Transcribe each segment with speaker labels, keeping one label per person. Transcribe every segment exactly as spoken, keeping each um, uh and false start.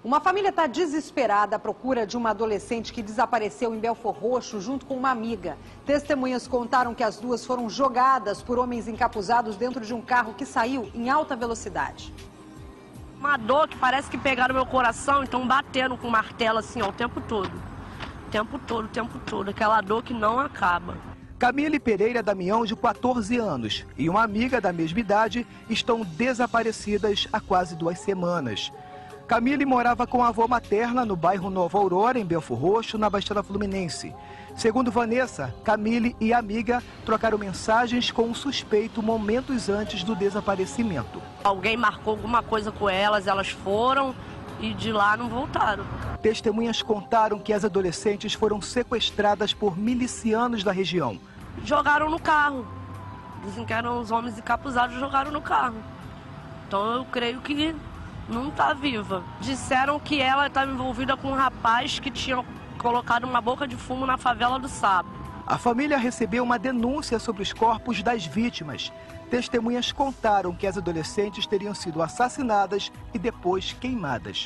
Speaker 1: Uma família está desesperada à procura de uma adolescente que desapareceu em Belfor Roxo junto com uma amiga. Testemunhas contaram que as duas foram jogadas por homens encapuzados dentro de um carro que saiu em alta velocidade.
Speaker 2: Uma dor que parece que pegaram meu coração e estão batendo com martelo assim ó, o tempo todo. O tempo todo, o tempo todo. Aquela dor que não acaba.
Speaker 3: Camille Pereira Damião, de quatorze anos, e uma amiga da mesma idade estão desaparecidas há quase duas semanas. Camille morava com a avó materna no bairro Nova Aurora, em Belfor Roxo, na Baixada Fluminense. Segundo Vanessa, Camille e a amiga trocaram mensagens com um suspeito momentos antes do desaparecimento.
Speaker 2: Alguém marcou alguma coisa com elas, elas foram e de lá não voltaram.
Speaker 3: Testemunhas contaram que as adolescentes foram sequestradas por milicianos da região.
Speaker 2: Jogaram no carro. Dizem que eram os homens encapuzados e jogaram no carro. Então eu creio que não está viva. Disseram que ela estava envolvida com um rapaz que tinha colocado uma boca de fumo na favela do Sabo.
Speaker 3: A família recebeu uma denúncia sobre os corpos das vítimas. Testemunhas contaram que as adolescentes teriam sido assassinadas e depois queimadas.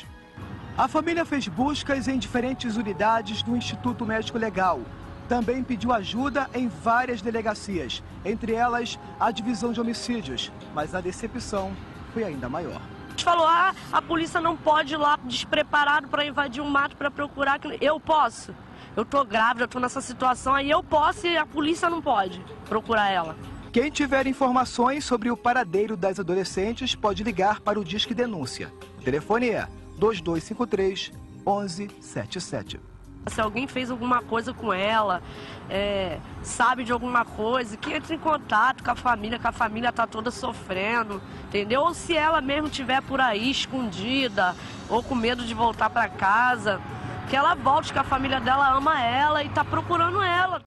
Speaker 3: A família fez buscas em diferentes unidades do Instituto Médico Legal. Também pediu ajuda em várias delegacias, entre elas a divisão de homicídios, mas a decepção foi ainda maior.
Speaker 2: Falou, ah, a polícia não pode ir lá despreparado para invadir um mato para procurar. Eu posso. Eu tô grávida, eu tô nessa situação aí, eu posso e a polícia não pode procurar ela.
Speaker 3: Quem tiver informações sobre o paradeiro das adolescentes pode ligar para o Disque Denúncia. O telefone é dois dois cinco três, onze setenta e sete.
Speaker 2: Se alguém fez alguma coisa com ela, é, sabe de alguma coisa, que entre em contato com a família, que a família está toda sofrendo, entendeu? Ou se ela mesmo estiver por aí escondida, ou com medo de voltar para casa, que ela volte, que a família dela ama ela e está procurando ela.